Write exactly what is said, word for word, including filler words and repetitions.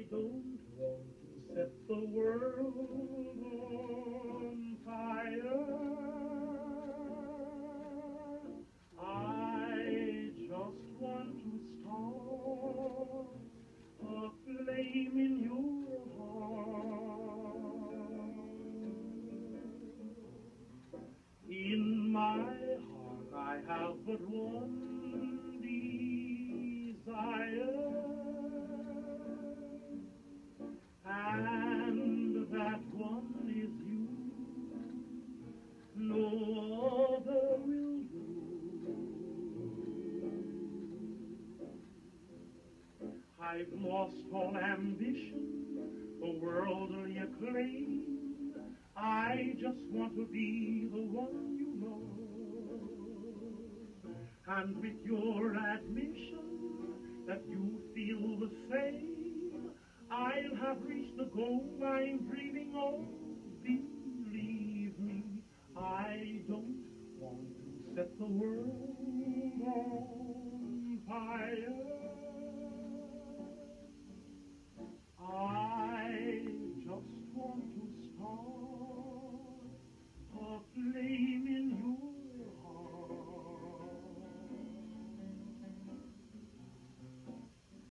don't want to set the world on fire. I just want to start a flame in your heart. In my heart I have but one desire, and that one is you. No other will do. I've lost all ambition for worldly acclaim. I just want to be the one you know. And with your admission that you feel the same, I'll have reached the goal I'm dreaming of. Believe me, I don't want to set the world on fire.